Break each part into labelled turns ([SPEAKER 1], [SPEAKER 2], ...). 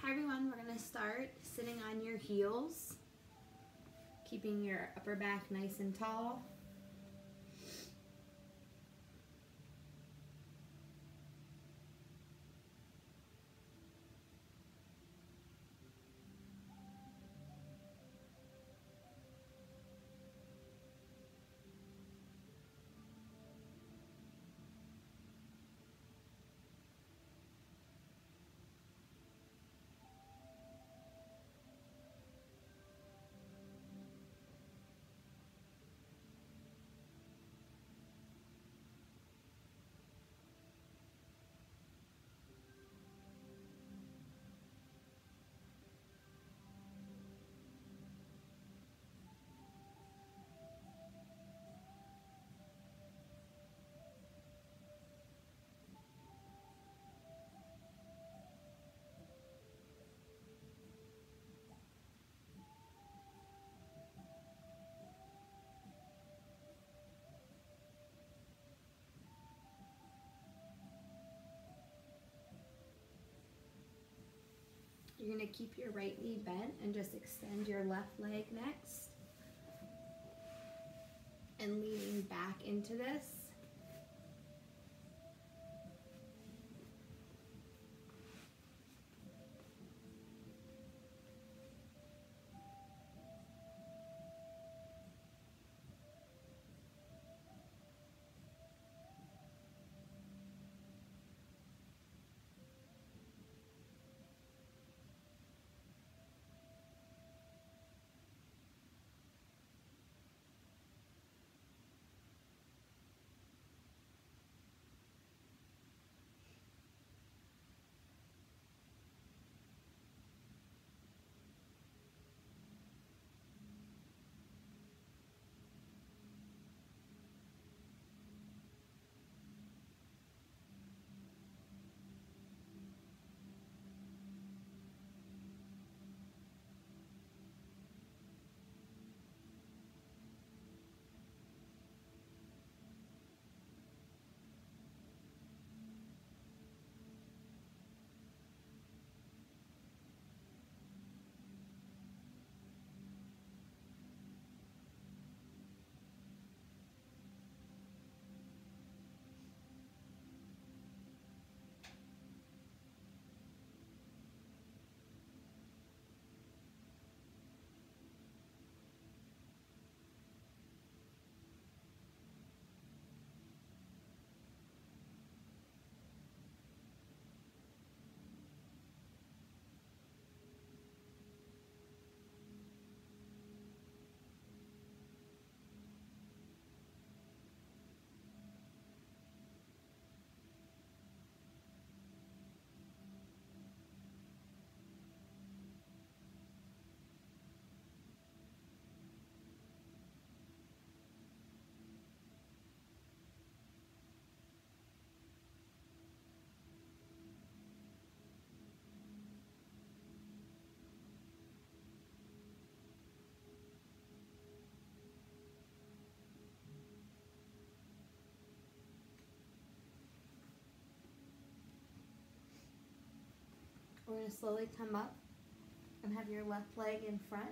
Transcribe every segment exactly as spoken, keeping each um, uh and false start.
[SPEAKER 1] Hi everyone, we're going to start sitting on your heels, keeping your upper back nice and tall. You're going to keep your right knee bent and just extend your left leg next. And leaning back into this. We're going to slowly come up and have your left leg in front.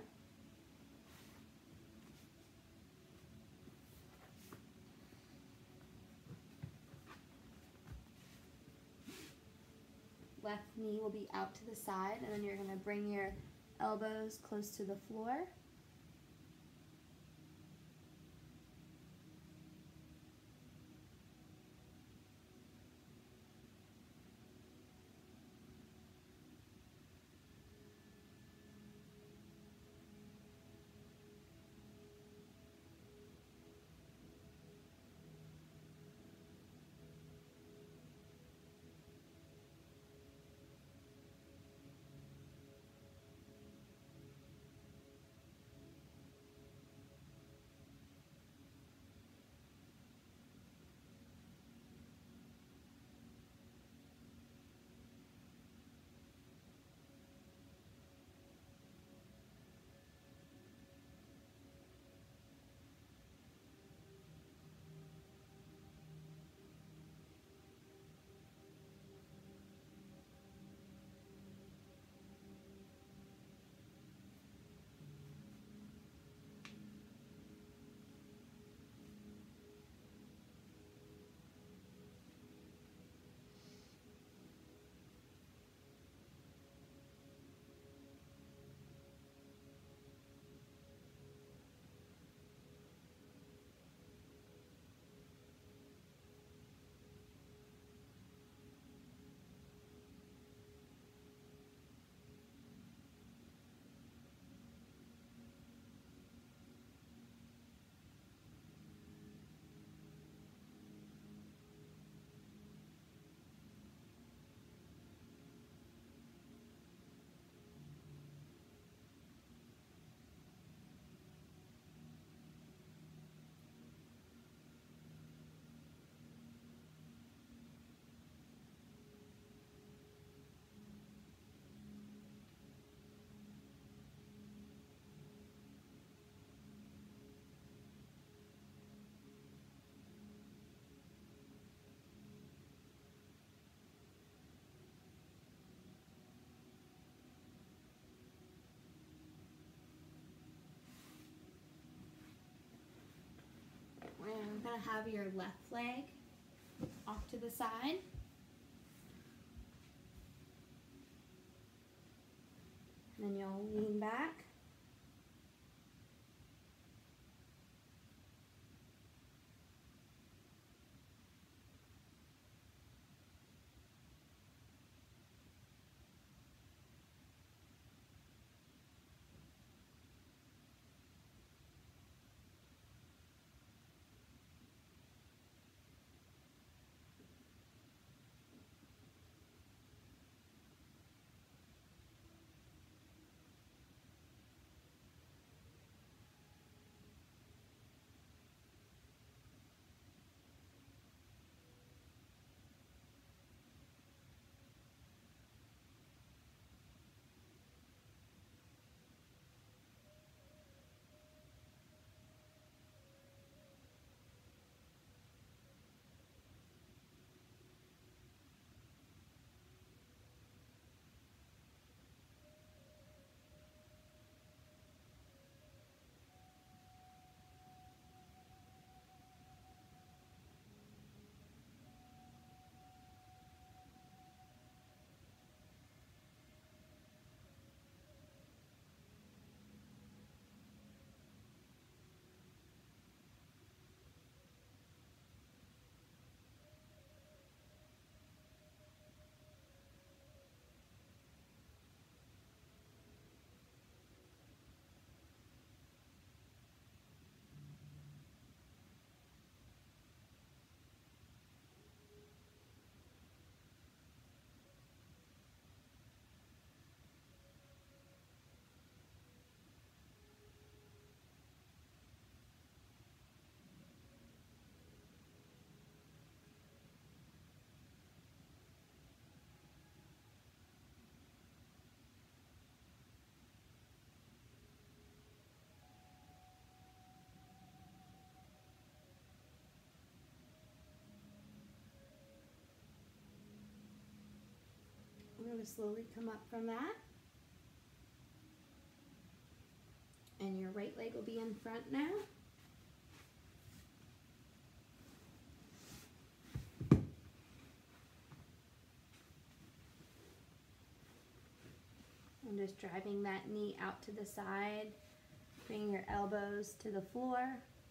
[SPEAKER 1] Left knee will be out to the side, and then you're going to bring your elbows close to the floor. to have your left leg off to the side. And then you'll lean back. We're going to slowly come up from that. And your right leg will be in front now. And just driving that knee out to the side, bringing your elbows to the floor.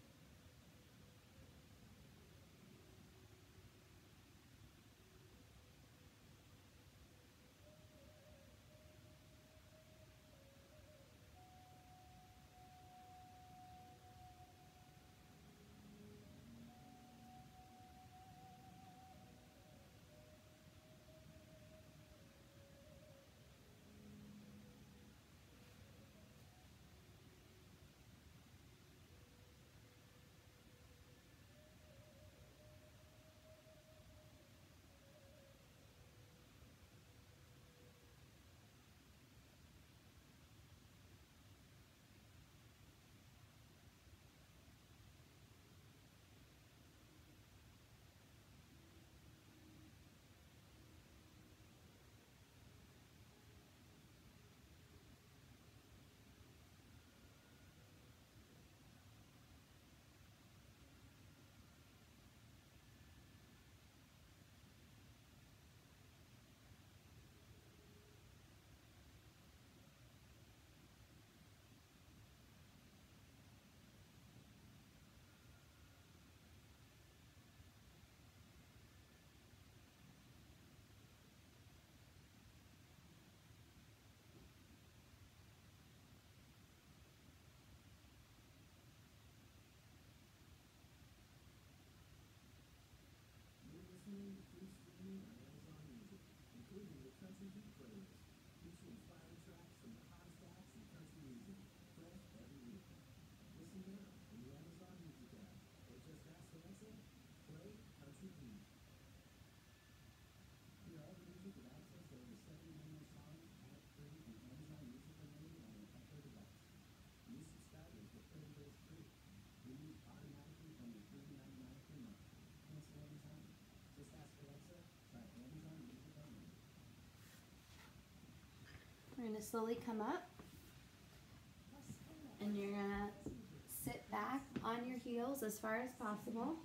[SPEAKER 1] We're going to slowly come up, and you're going to sit back on your heels as far as possible.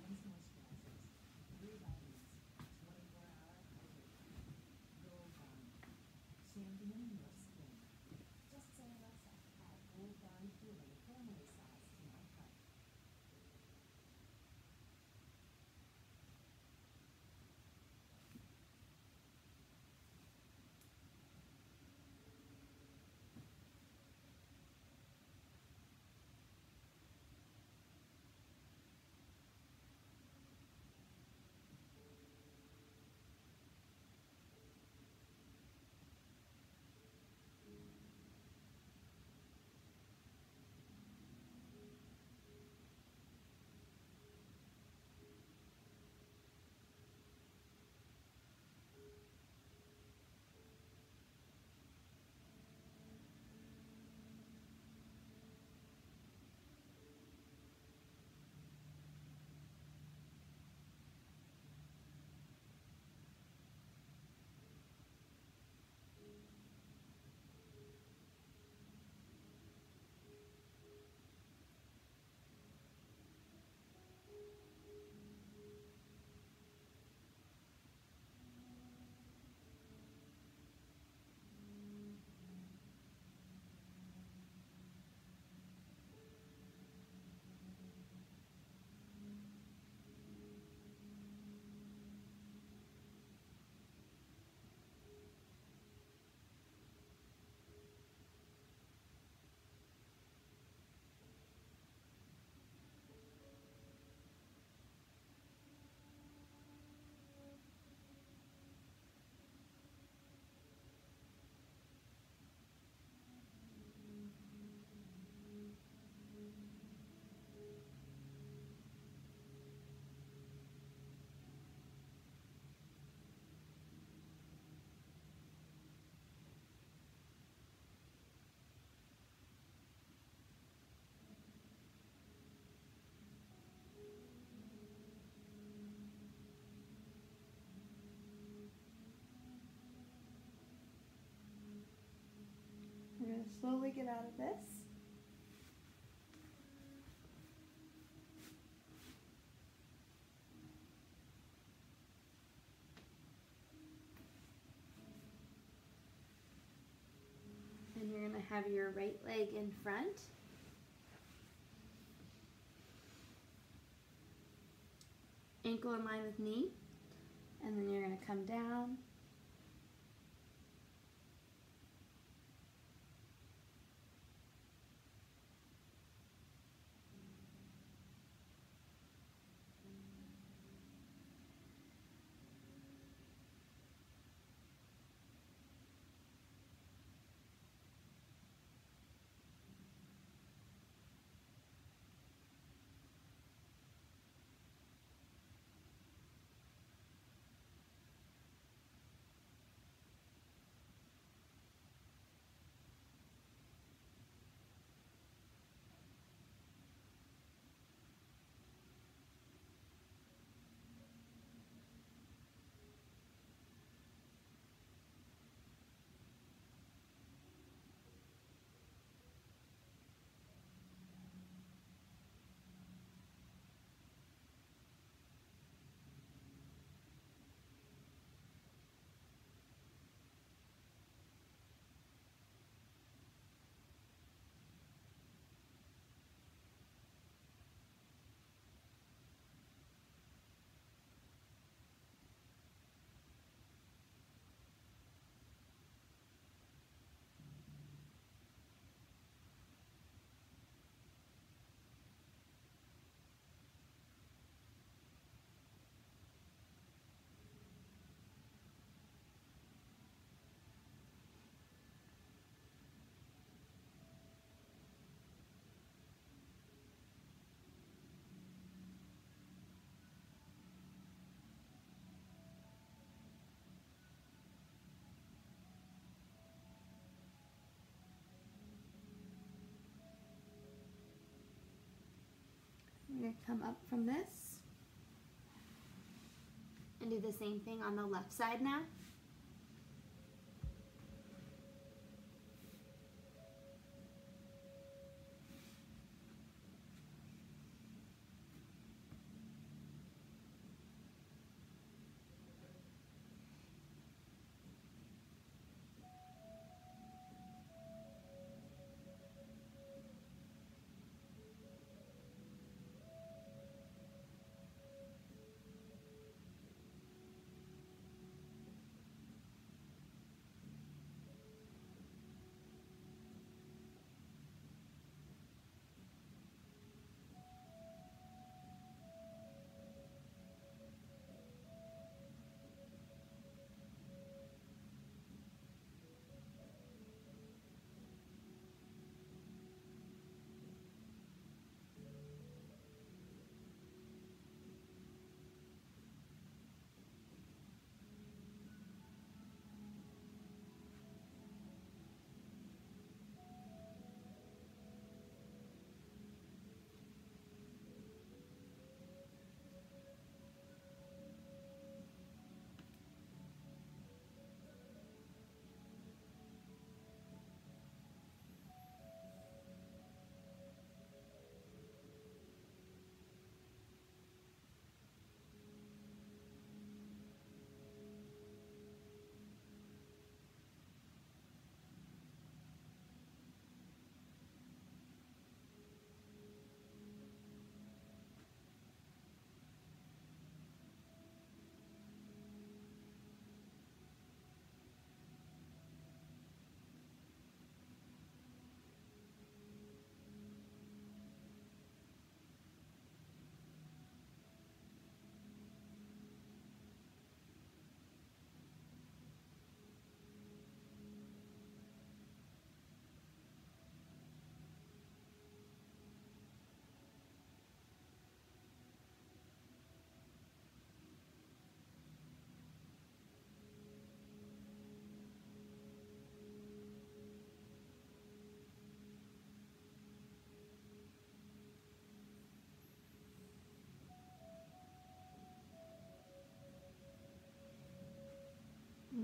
[SPEAKER 1] We're going to slowly get out of this. And you're going to have your right leg in front. Ankle in line with knee. And then you're going to come down. We're going to come up from this and do the same thing on the left side now.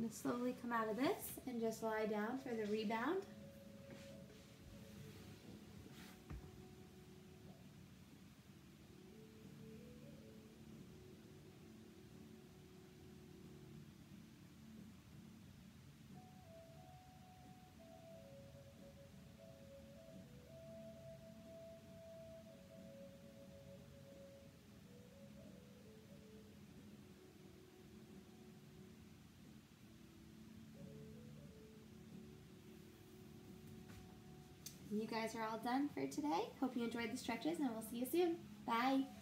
[SPEAKER 1] going to slowly come out of this and just lie down for the rebound. You guys are all done for today. Hope you enjoyed the stretches, and we'll see you soon. Bye.